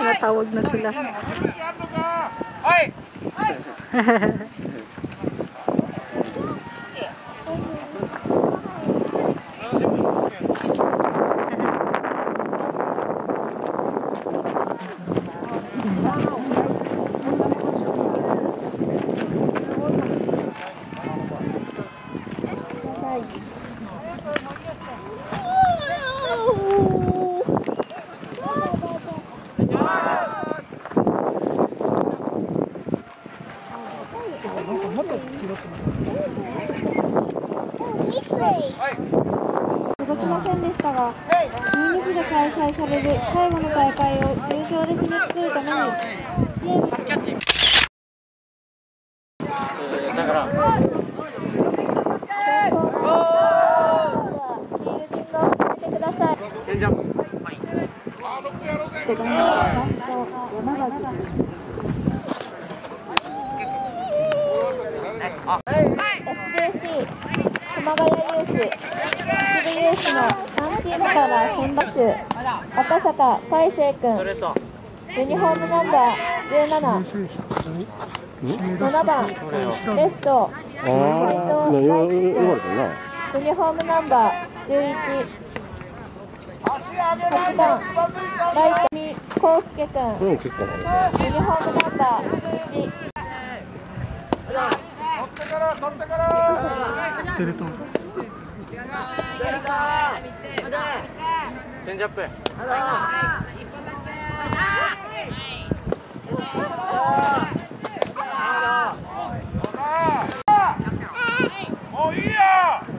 Tinatawag na sila. 動きませんでしたが、12日で開催される最後の大会を優勝で締めくくるためにキャッチだからチェンジアップSJC 熊谷ユース、渋ユースの3チームから選抜、赤坂海星君、ユニフォームナンバー17、7番レフト斉藤大輝君、ユニフォームナンバー11、8番ライト見康介君、ユニフォームナンバー1。チェンジアップ。おいいよ。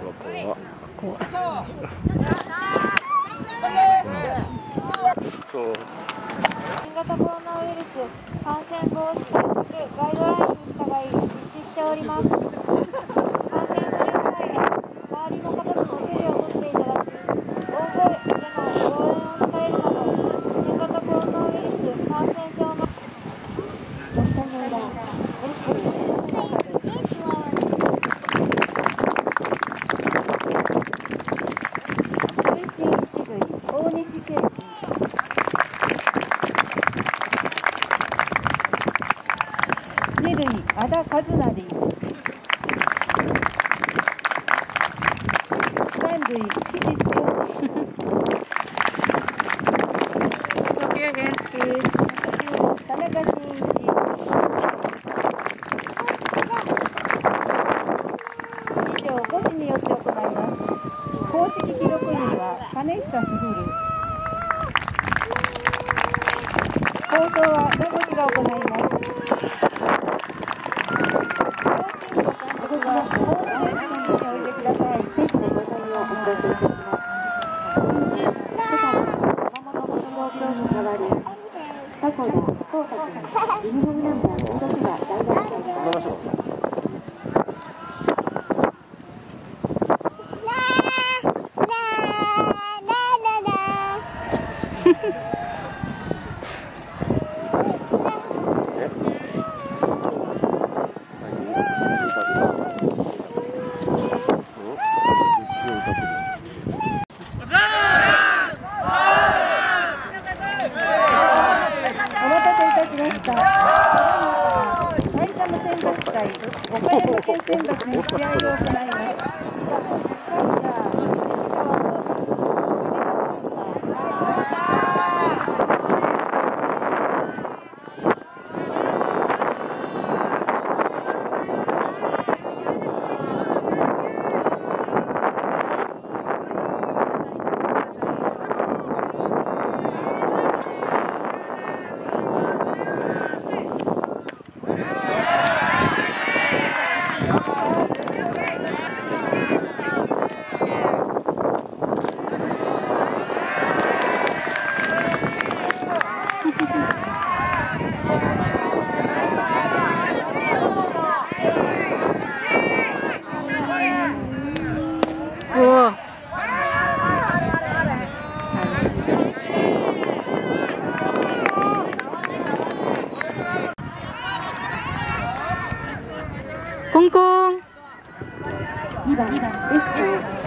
そう。新型コロナウイルス感染防止対策ガイドラインに従い実施しております。感染する際は周りの方との距離を取っていただき、大声での応援を控えるなど、新型コロナウイルス感染症の二塁和田和成、三塁木地田中真一、以上5時によって行います。公式記録員は金久卓。放送は野口が行います。岡山県選抜に試合を行います。コンコン。2番レフト。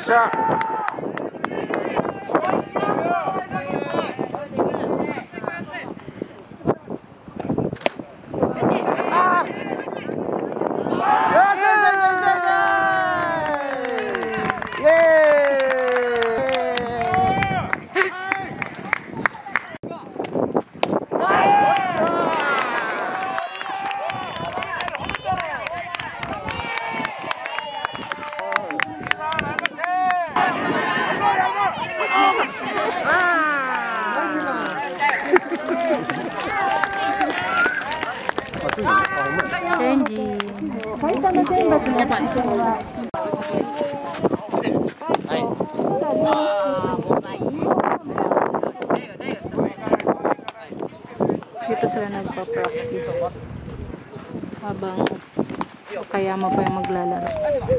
しゃ。 最初の選抜の視線は dito sila nagpa-practice habang Okayama pa yung maglalaro.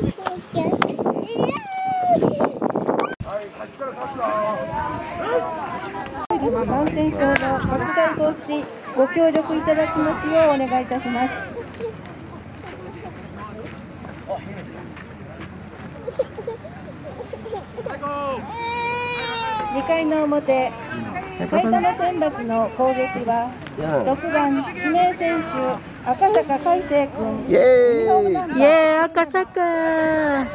感染症の拡大防止ご協力いただきますようお願いいたします。2回の表、埼玉選抜の攻撃は6番指名選手赤坂海星君。 イエーイ。 イエーイ赤坂。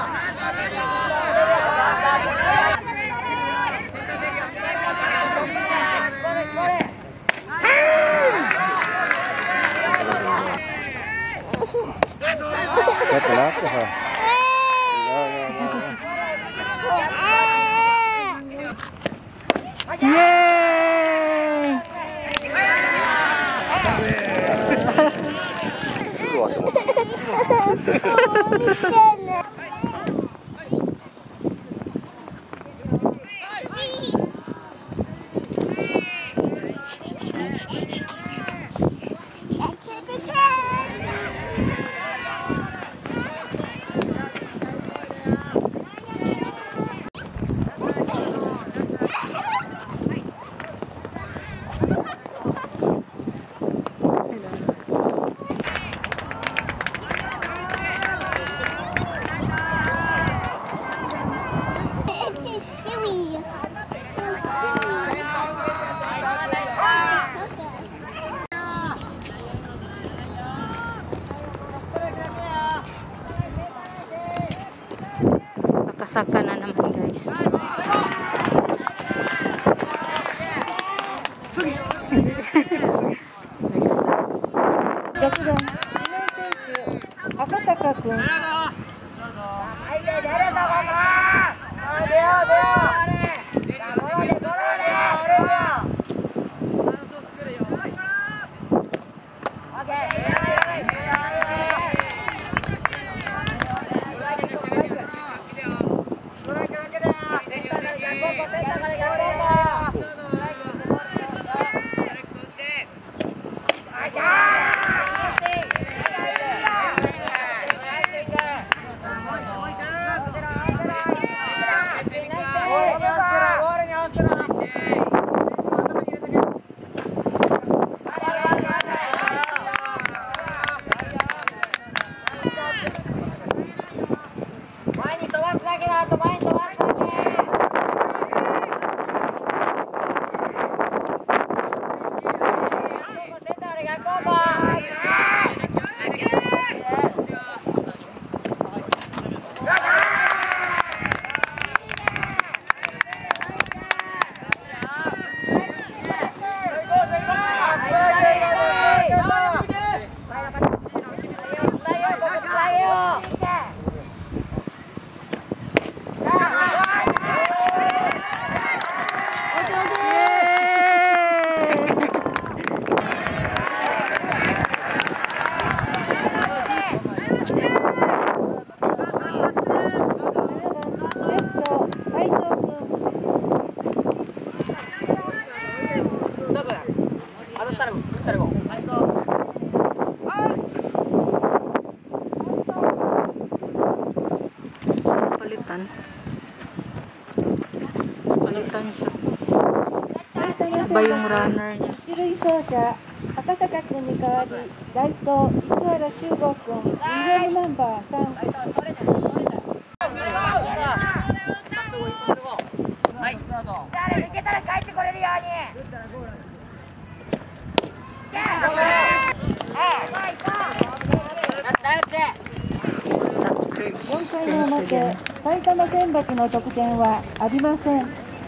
That's a lot to her. No. イエーイ。 すぐ終わってもらった。 Saka na naman guys. Sugi. 6番赤坂君。 前に飛ばすだけだ。あと前に飛ばすだけ。センターで逆方向。 Palitan siya. Iba yung runner niya. 一塁走者赤坂君に代わりライト市原修吾君、ユニフォームナンバー3。 け埼玉選抜の得点はありません。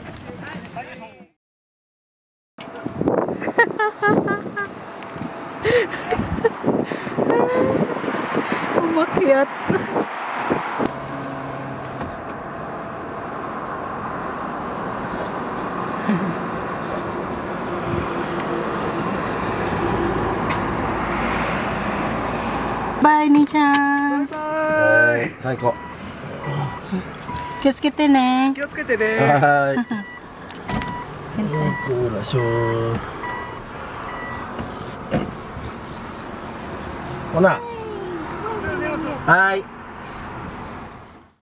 umakyat. Bye, Ni-chan. 最高。 気をつけてね。 気をつけてね。 はい。クーラショー。ほな。はい。